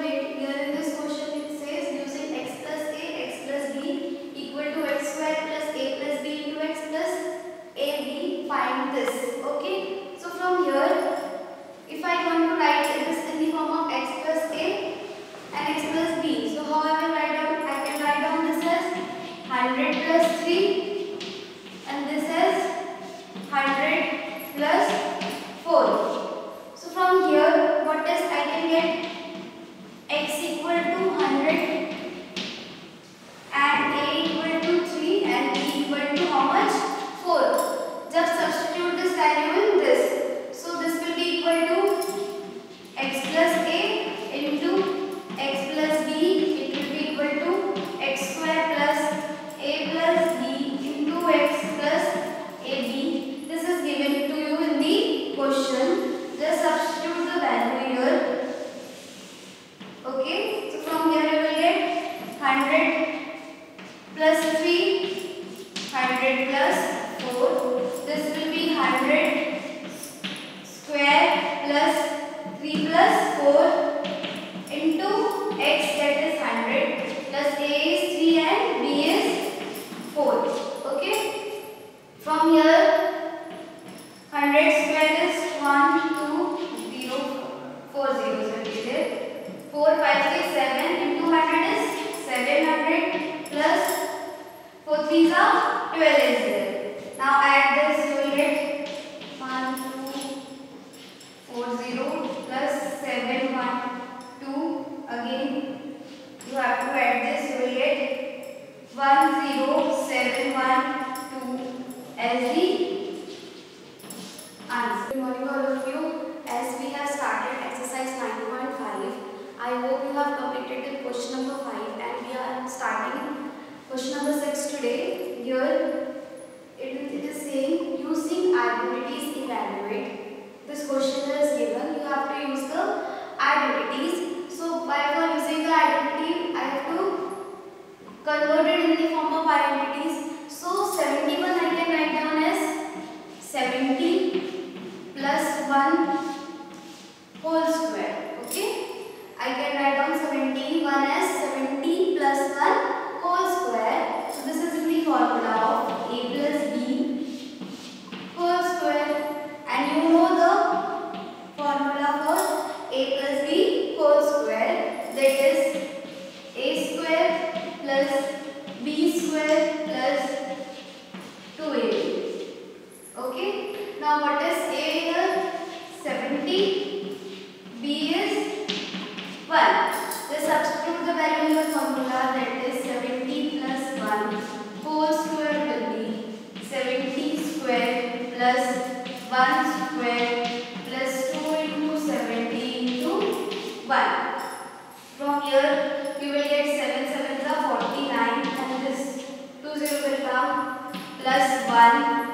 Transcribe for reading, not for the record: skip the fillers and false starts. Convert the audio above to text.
it. Here in this question it says using x plus a, x plus b equal to x square plus a plus b into x plus ab, find this. Okay. So from here, if I want to write this in the form of x plus a and x plus b, so how I will write down? I can write down this as 100 plus 3 and this as 100 plus 4. So from here, what is I can get x equal to 100 and a equal to 3 and b equal to how much? 4. Just substitute this value in this. So this will be equal to x plus a into x plus b. It will be equal to x square plus a plus b into x plus ab. This is given to you in the question. Just substitute the value here. Okay. So from here you will get 100 plus 3, 100 plus 4. This will be 100 square plus 3 plus 4 into x, that is 100, plus a is 3 and b is 4. Okay. From here 100 square is 1, 2, 0, 4 zeros will be there. 4, 5, 6, 7 into 100 is 700 plus 4 3s are 12 is there. Now add this, you will get 1, 2, 4, 0 plus 7, 1, 2. Again you have to add this, you will get 1, 0, 7, 1, 2 as the answer. Good morning all of you. As we have started exercise 9.5, I hope you have completed the question number 5 and we are starting question number 6 today. Here it is saying using identities evaluate. This question is given. You have to use the identities. So for using the identity, I have to convert it in the form of identities. So 71 I can write down as 70 plus 1 whole square. Okay. I can write down 71 as 70 plus 1 whole square. So this is in the formula of a plus b whole square. And you know the formula for a plus b whole square, that is a square plus b square plus 2ab. Okay. Now what is a here? 70. B is 1. Just substitute the value in the formula, that is 70 plus 1 whole square will be 70 square plus 1 square plus 2 into 70 into 1. From here you will get 7 7s are 49 and this 2 0 will come plus 1